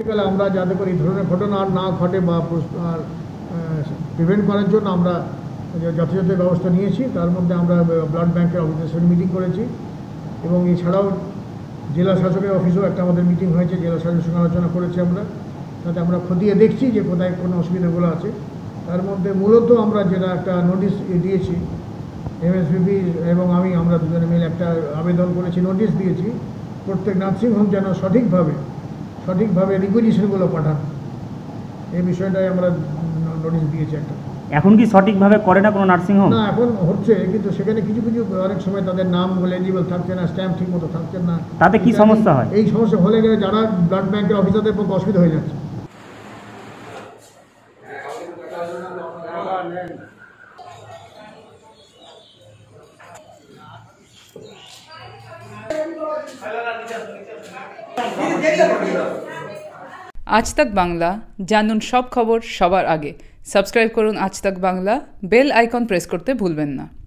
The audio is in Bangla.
পরবর্তীকালে আমরা যাতে করে এই ধরনের ঘটনা আর না ঘটে বা প্রিভেন্ট করার জন্য আমরা যথাযথ ব্যবস্থা নিয়েছি। তার মধ্যে আমরা ব্লাড ব্যাংকের অফিসের মিটিং করেছি এবং এছাড়াও জেলা শাসকের অফিসেও একটা আমাদের মিটিং হয়েছে, জেলা শাসকের সঙ্গে আলোচনা করেছি আমরা, তাতে আমরা খতিয়ে দেখছি যে কোথায় কোনো অসুবিধাগুলো আছে। তার মধ্যে মূলত আমরা যেটা একটা নোটিশ দিয়েছি, এমএসভিপি এবং আমরা দুজনে মিলে একটা আবেদন করেছি, নোটিশ দিয়েছি প্রত্যেক নার্সিংহোম যেন সঠিকভাবে রিকুইজিশনগুলো পাঠান, এই বিষয়টাই আমরা নোটিশ দিয়েছি একটা। এখন কি সঠিকভাবে করে না কোনো নার্সিংহোম? না, এখন হচ্ছে, কিন্তু সেখানে কিছু অনেক সময় তাদের নামগুলো এলিজিবল থাকছে না, স্ট্যাম্প ঠিক মতো থাকছে না। তাতে কি সমস্যা হয়? এই সমস্যা হলে গেলে যারা ব্লাড ব্যাংকের অফিসারদের পক্ষে অসুবিধা হয়ে যাচ্ছে। আজ তাক বাংলা, জানুন সব খবর সবার আগে। সাবস্ক্রাইব করুন আজ তাক বাংলা, বেল আইকন প্রেস করতে ভুলবেন না।